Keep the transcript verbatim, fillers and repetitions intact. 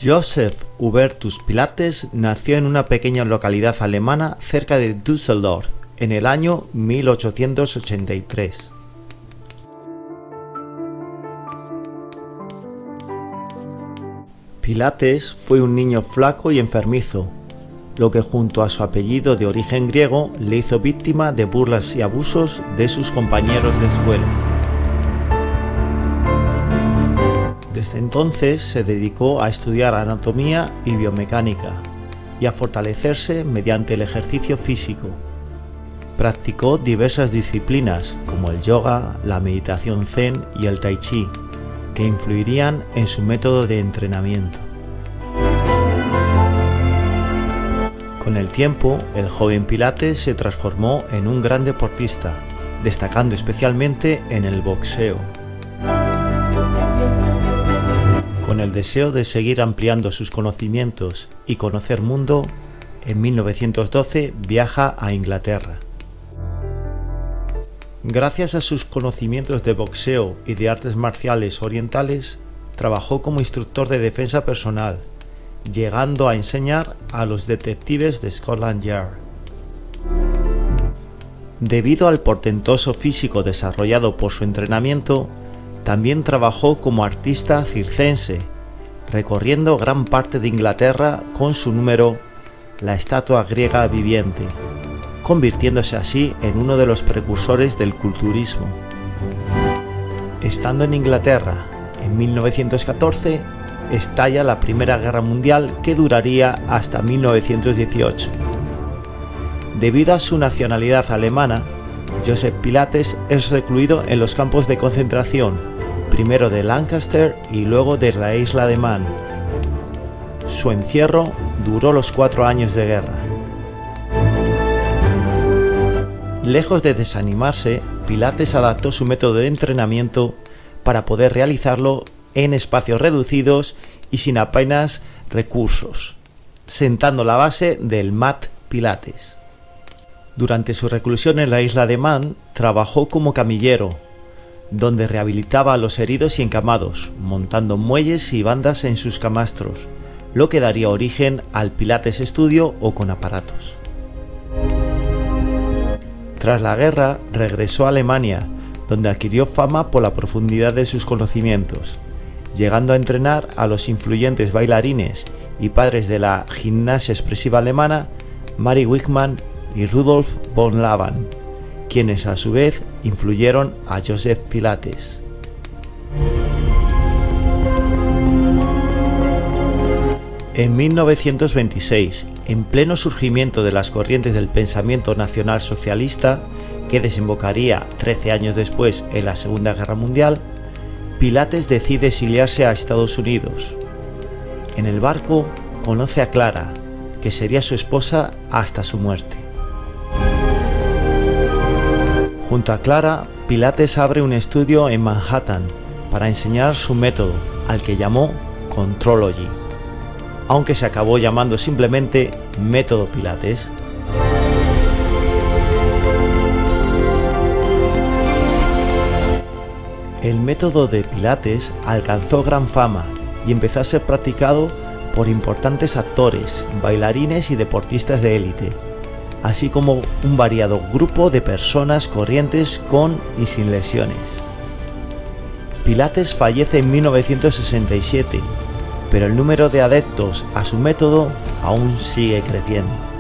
Joseph Hubertus Pilates nació en una pequeña localidad alemana cerca de Düsseldorf en el año mil ochocientos ochenta y tres. Pilates fue un niño flaco y enfermizo, lo que junto a su apellido de origen griego le hizo víctima de burlas y abusos de sus compañeros de escuela. Desde entonces se dedicó a estudiar anatomía y biomecánica y a fortalecerse mediante el ejercicio físico. Practicó diversas disciplinas como el yoga, la meditación zen y el tai chi, que influirían en su método de entrenamiento. Con el tiempo, el joven Pilates se transformó en un gran deportista, destacando especialmente en el boxeo. Con el deseo de seguir ampliando sus conocimientos y conocer mundo, en mil novecientos doce viaja a Inglaterra. Gracias a sus conocimientos de boxeo y de artes marciales orientales, trabajó como instructor de defensa personal, llegando a enseñar a los detectives de Scotland Yard. Debido al portentoso físico desarrollado por su entrenamiento, también trabajó como artista circense, recorriendo gran parte de Inglaterra con su número La estatua griega viviente, convirtiéndose así en uno de los precursores del culturismo. Estando en Inglaterra, en mil novecientos catorce, estalla la Primera Guerra Mundial, que duraría hasta mil novecientos dieciocho. Debido a su nacionalidad alemana, Joseph Pilates es recluido en los campos de concentración, primero de Lancaster y luego de la isla de Man. Su encierro duró los cuatro años de guerra. Lejos de desanimarse, Pilates adaptó su método de entrenamiento para poder realizarlo en espacios reducidos y sin apenas recursos, sentando la base del mat Pilates. Durante su reclusión en la isla de Man, trabajó como camillero, donde rehabilitaba a los heridos y encamados, montando muelles y bandas en sus camastros, lo que daría origen al Pilates Studio o con aparatos. Tras la guerra, regresó a Alemania, donde adquirió fama por la profundidad de sus conocimientos, llegando a entrenar a los influyentes bailarines y padres de la gimnasia expresiva alemana Mary Wigman y Rudolf von Laban, quienes a su vez influyeron a Joseph Pilates. En mil novecientos veintiséis, en pleno surgimiento de las corrientes del pensamiento nacionalsocialista, que desembocaría trece años después en la Segunda Guerra Mundial, Pilates decide exiliarse a Estados Unidos. En el barco conoce a Clara, que sería su esposa hasta su muerte. Junto a Clara, Pilates abre un estudio en Manhattan para enseñar su método, al que llamó Contrology, aunque se acabó llamando simplemente Método Pilates. El método de Pilates alcanzó gran fama y empezó a ser practicado por importantes actores, bailarines y deportistas de élite, así como un variado grupo de personas corrientes con y sin lesiones. Pilates fallece en mil novecientos sesenta y siete, pero el número de adeptos a su método aún sigue creciendo.